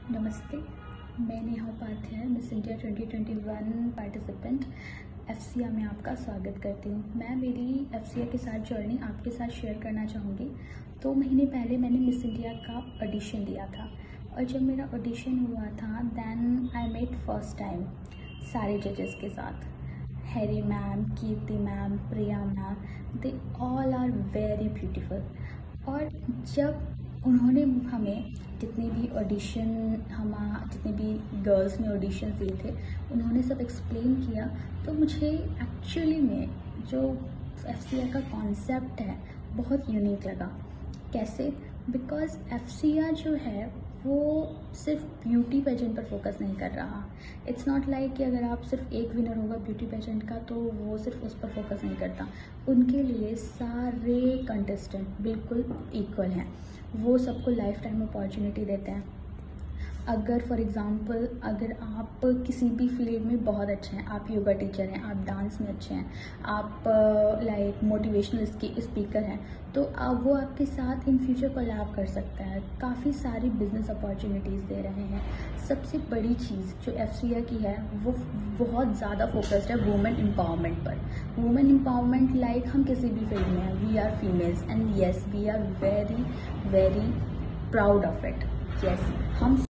नमस्ते, मैं Neha Upadhyay miss India 2021 participant एफसीआ में आपका स्वागत करती हूँ। मैं मेरी एफसीआ के साथ जर्नी आपके साथ शेयर करना चाहूँगी। 2 महीने पहले मैंने मिस इंडिया का ऑडिशन दिया था और जब मेरा ऑडिशन हुआ था then I met first time सारे जजेस के साथ, Harry ma'am, Kirti ma'am, Priya ma'am, they all are very beautiful. और जब उन्होंने हमें जितने भी गर्ल्स ने ऑडिशन दिए थे उन्होंने सब एक्सप्लेन किया, तो मुझे एक्चुअली में जो एफसीआ का कॉन्सेप्ट है बहुत यूनिक लगा। कैसे? बिकॉज एफसीआ जो है वो सिर्फ ब्यूटी पेजेंट पर फोकस नहीं कर रहा। इट्स नॉट लाइक कि अगर आप सिर्फ एक विनर होगा ब्यूटी पेजेंट का तो वो सिर्फ उस पर फोकस नहीं करता। उनके लिए सारे कंटेस्टेंट बिल्कुल इक्वल हैं, वो सबको लाइफ टाइम अपॉर्चुनिटी देते हैं। अगर फॉर एग्ज़ाम्पल अगर आप किसी भी फील्ड में बहुत अच्छे हैं, आप योगा टीचर हैं, आप डांस में अच्छे हैं, आप लाइक मोटिवेशनल स्पीकर हैं, तो वो आपके साथ इन फ्यूचर कोलैब कर सकता है। काफ़ी सारी बिजनेस अपॉर्चुनिटीज़ दे रहे हैं। सबसे बड़ी चीज़ जो एफसीआ की है वो बहुत ज़्यादा फोकस्ड है वुमेन एम्पावरमेंट पर। वुमेन एम्पावरमेंट लाइक हम किसी भी फील्ड में हैं, we are females and yes we are very very proud of it. Yes, हम